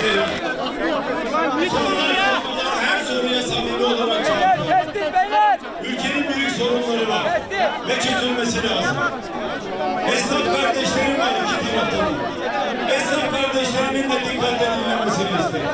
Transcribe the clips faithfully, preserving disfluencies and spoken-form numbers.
ederim. Sorular her soruya samimi olarak cevap ver. Ülkenin büyük sorunları var ve çözülmesi lazım. Esnaf kardeşlerim var iki taraftan. Esnaf kardeşlerimin de dikkatle dinlenmesini isterim.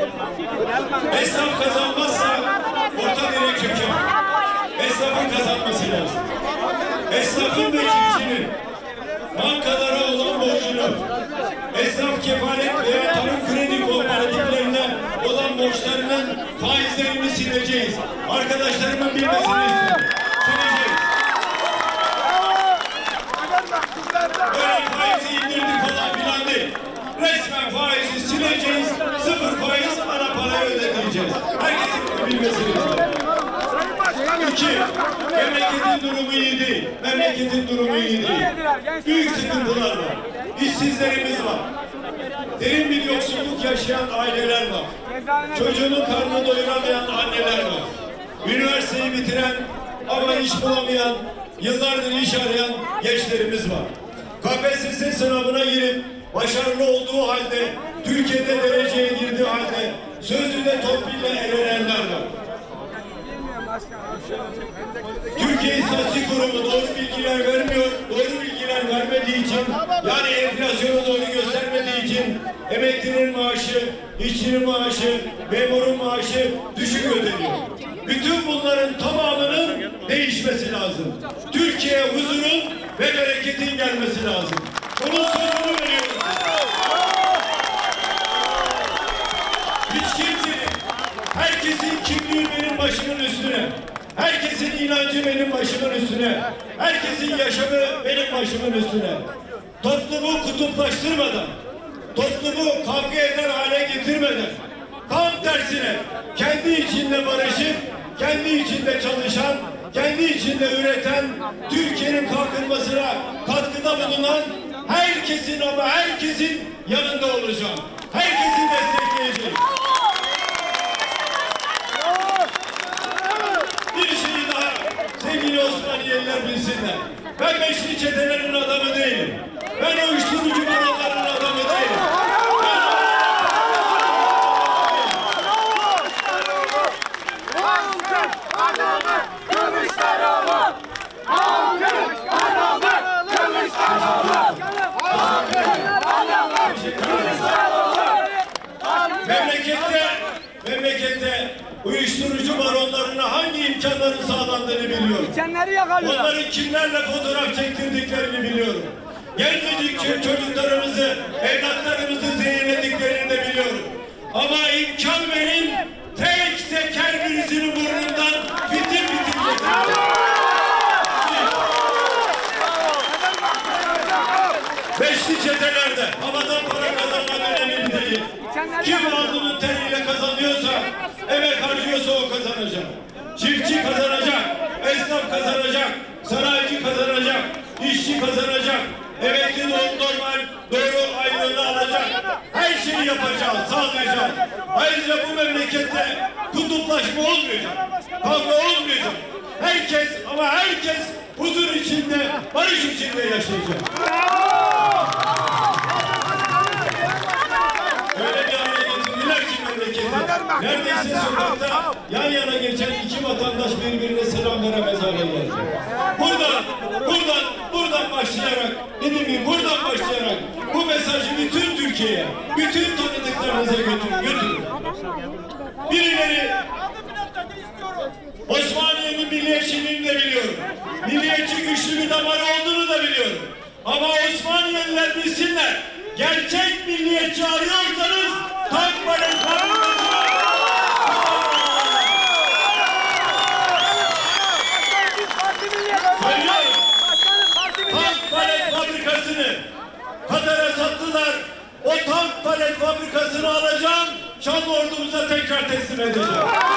Esnaf kazanmazsa orta direk çöker. Esnafın kazanması lazım. Esnafın ve çiftçinin bankalara olan borcunu, esnaf kefalet veya tarım kredi kooperatiflerine olan borçlarının faizlerini sileceğiz. Arkadaşlarımın bilmesini istiyorum. Sileceğiz. Böyle faizi indirdik falan filan değil. Resmen faizi sileceğiz. Sıfır faiz ana parayı ödeteceğiz. Herkesin bunu bilmesini istiyorum. İki, memleketin durumu iyi değil. Memleketin durumu iyi değil. Büyük sıkıntılar var. İşsizlerimiz var. Derin bir yoksulluk yaşayan aileler var. Çocuğunun karnını doyuramayan anneler var. Üniversiteyi bitiren ama iş bulamayan, yıllardır iş arayan gençlerimiz var. K P S S sınavına girip başarılı olduğu halde, Türkiye'de dereceye girdiği halde sözlüde torpille elenenler var. Türkiye İstatistik Kurumu doğru bilgiler vermiyor, doğru bilgiler vermediği için, yani enflasyonu doğru göstermediği için emeklinin maaşı, işçinin maaşı, memurun maaşı düşük ödeniyor. Bütün bunların tamamının değişmesi lazım. Türkiye'ye huzurun ve bereketin gelmesi lazım. Bunun sözünü veriyoruz. Hiç kimsenin, herkesin kimliği benim başımın üstüne. Herkesin inancı benim başımın üstüne. Herkesin yaşamı benim başımın üstüne. Toplumu kutuplaştırmadan, toplumu kavga eder hale getirmeden, tam tersine kendi içinde barışıp, kendi içinde çalışan, kendi içinde üreten, Türkiye'nin kalkınmasına katkıda bulunan herkesin ama herkesin yanında olacağım. Herkesi destekleyeceğim. Bir şeyi daha sevgili Osmaniyeliler bilsinler. Ben beşli çetelerin adamı değilim. Ben uyuşturucu baronların adamı değilim. Halkın adamı Kılıçdaroğlu! Halkın adamı Kılıçdaroğlu! Halkın adamı Kılıçdaroğlu! Memlekette, memlekette uyuşturucu baronlarına hangi imkanların sağlandığını biliyorum. Onların kimlerle fotoğraf çektirdiklerini biliyorum. Gencecik çocuklarımızı, evlatlarımızı zehirlediklerini de biliyorum. Ama imkan verin, tek teker birisinin burnundan fitil fitil getirin. Beşli çetelerde havadan para kazanmak önemli değil. Kim alnının teriyle kazanıyorsa, emek harcıyorsa o kazanacak. Çiftçi kazanacak, esnaf kazanacak, sanayici kazanacak, işçi kazanacak, emekli normal doğru aylığını alacak. Her şeyi yapacağız, sağlayacağız. Ayrıca bu memlekette kutuplaşma olmayacak, kavga olmayacak. Herkes ama herkes huzur içinde, barış içinde yaşayacak. Öyle bir hale getirdiler ki memleketi. Neredeyse sokakta yan yana geçen iki vatandaş birbirine selam veremez hale geldi. Buradan, buradan, buradan başlayarak, dediğim gibi buradan başlayarak bu mesajı bütün Türkiye'ye, bütün tanıdıklarınıza götürün, götürün. Birileri Osmaniye'nin milliyetçiliğini de biliyorum. Milliyetçi güçlü bir damar olduğunu da biliyorum. Ama Osmaniyeliler bilsinler, gerçek milliyetçi arıyorsanız tank palet fabrikasına söylüyorum. Tank palet fabrikasını Katar'a sattılar. O tank palet fabrikasını alacağım, Şanlı ordumuza tekrar teslim edeceğim.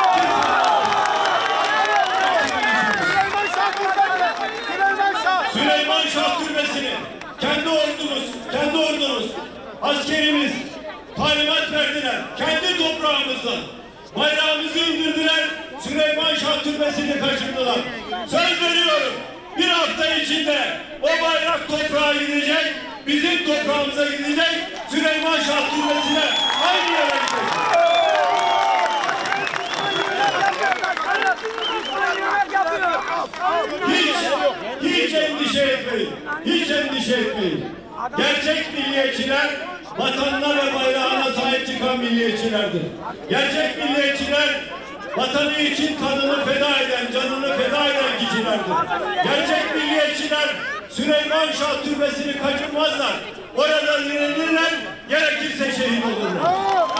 Süleyman Şah Türbesi'ni kendi ordumuz, kendi ordumuz, askerimiz talimat verdiler. Kendi toprağımızdan bayrağımızı indirdiler. Süleyman Şah Türbesi'ni kaçırdılar. Söz veriyorum, bir hafta içinde o bayrak toprağa gidecek, bizim toprağımıza gidecek, Süleyman Şah Türbesi'ne aynı yere gideceğiz. Hiç, hiç endişe etmeyin. Hiç endişe etmeyin. Gerçek milliyetçiler vatanına ve bayrağına sahip çıkan milliyetçilerdir. Gerçek milliyetçiler vatanı için kanını feda eden, canını feda eden kişilerdir. Gerçek milliyetçiler Süleyman Şah Türbesi'ni kaçırmazlar. Orada direnirler, gerekirse şehit olurlar.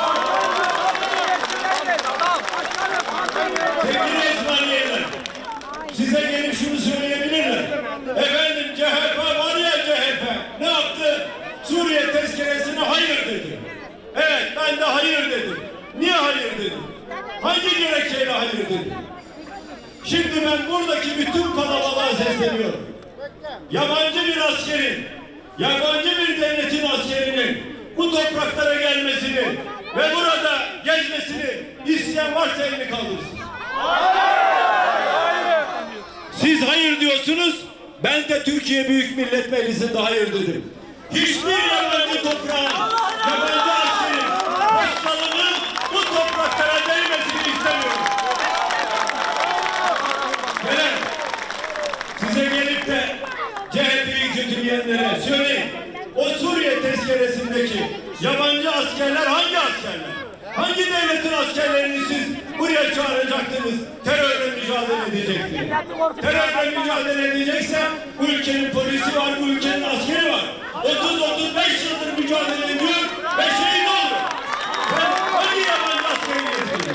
Sevgili İsmailiyeliler, size gelip şunu söyleyebilirler. Efendim C H P var ya, C H P ne yaptı? Suriye tezkeresine hayır dedi. Evet, ben de hayır dedim. Niye hayır dedim? Hangi gerekçeyle hayır dedim? Şimdi ben buradaki bütün kalabalığa sesleniyorum. Yabancı bir askerin, yabancı bir devletin askerinin bu topraklara gelmesini ve burada gezmesini isteyen varsa elini kaldırsın. Siz hayır diyorsunuz, ben de Türkiye Büyük Millet Meclisi'nde hayır dedim. Hiçbir yabancı toprağın, yabancı askerin postalının bu topraklara değmesini istemiyorum. Gelen, size gelip de C H P'yi kötüleyenlere söyleyin. O Suriye tezkeresindeki yabancı askerler hangi askerler? Hangi devletin askerlerini siz buraya çağıracaktınız? Terörle mücadele edecektiniz. Terörle mücadele edecekse bu ülkenin polisi var, bu ülkenin askeri var. otuz otuz beş yıldır mücadele ediyor ve şehit oldu. Sen hangi yabancı askeri getirdin?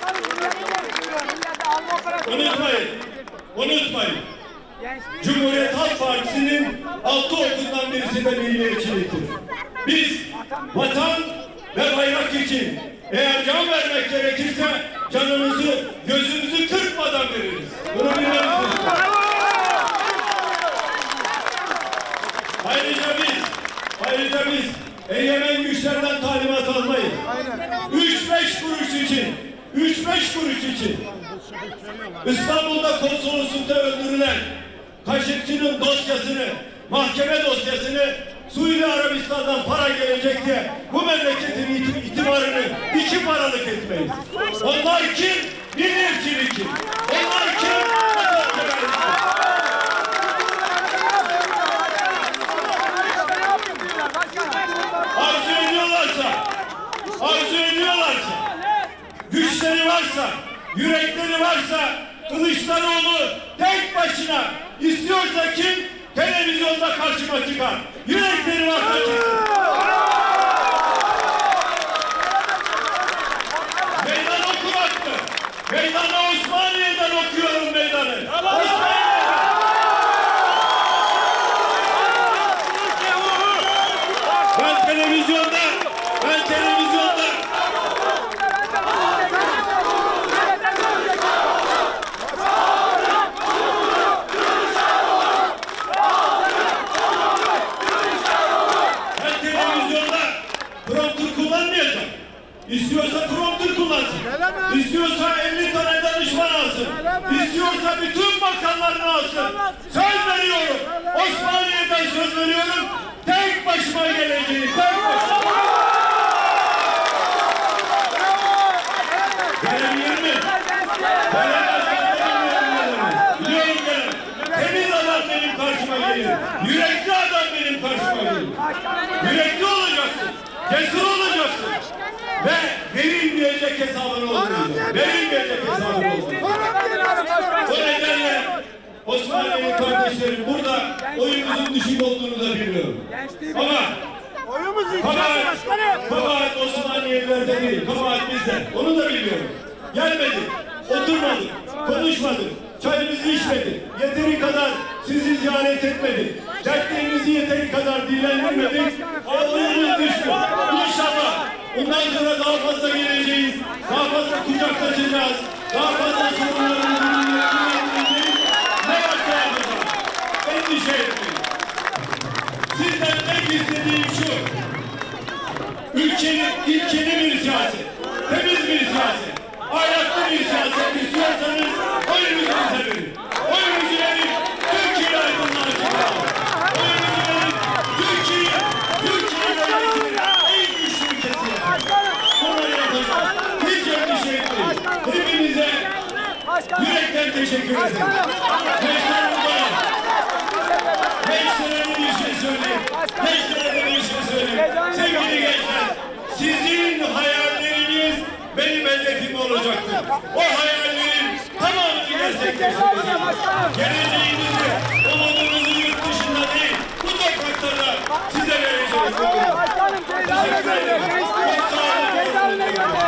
Unutmayın, unutmayın. Cumhuriyet Halk Partisi'nin altı okundan birisi de milliyetçiliktir. Biz vatan ve bayrak için eğer can vermek gerekirse canımızı, gözümüzü kırpmadan veririz. Bunu bilmeliyiz. Ayrıca biz, ayrıca biz egemen güçlerden talimat almayız. Üç beş kuruş için, üç beş kuruş için İstanbul'da konsoloslukta öldürülen Kaşıkçı'nın dosyasını, mahkeme dosyasını Suudi Arabistan'dan para gelecek diye bu memleketin itibarını iki paralık etmeyiz. Onlar kim? Milliyetçilik kim? Onlar kim? Vatanseverlik kim? Arzu ediyorlarsa, arzu ediyorlarsa, güçleri varsa, yürekleri varsa Kılıçdaroğlu tek başına istiyorsa kim? Televizyonda karşıma çıkar. Yürekleri varsa çıksın. Meydan okumak mı? Meydanı Osmaniye'den okuyorum meydanı. Osmaniye'den. Ben televizyonda, ben televizyonda İstiyorsa prompter kullansın. İstiyorsa elli tane danışman alsın. İstiyorsa bütün bakanlarını alsın. Söz veriyorum. Osmaniye'den söz veriyorum. Tek başıma geleceğim. Tek başıma. Gelebilir mi? Biliyorum gelen. Temiz adam benim karşıma gelir. Yürekli adam benim karşıma gelir. Yürekli olacaksın. Cesur olacaksın. Ve verilmeyecek hesabını olmayacak. Verilmeyecek hesabını olmayacak. O nedenle Osmaniye'nin kardeşlerim burada oyumuzun düşük olduğunu da biliyorum. Ama kabahat, kabahat Osmaniyelilerde değil, kabahat bizde. Onu da biliyorum. Gelmedik, oturmadık, konuşmadık, çayımızı içmedik. Yeteri kadar sizi ziyaret etmedik. Dertlerimizi yeteri kadar dillendirmedik. Oyumuz düştü. İnşallah bundan sonra daha fazla geleceğiz, daha fazla kucaklaşacağız, daha fazla sorunlarımızı dinleyeceğiz. Ne yapacağız? Endişe etmeyin. Sizden tek istediğim şu, ülkenin ilkeli bir siyaset, temiz bir siyaset, ahlaklı bir siyaset istiyorsanız oyunuzu verin. Oyunuzu verin, Türkiye aydınlığa çıkarın. Oyunuzu verin, Türkiye, Türkiye devletinin en güçlü ülkesi yapın. yürekten teşekkür ederim. Gençlerime, gençlerime bir şey söyleyeyim. Gençlerime bir şey söyleyeyim. Sevgili gençler, sizin hayalleriniz benim hedefim olacaktır. O hayallerin tamamını gerçekleştireceğiz. Geleceğinizi, umudunuzu yurt dışında değil, bu topraklarda size vereceğiz. Teşekkür ederim. Çok sağ olun.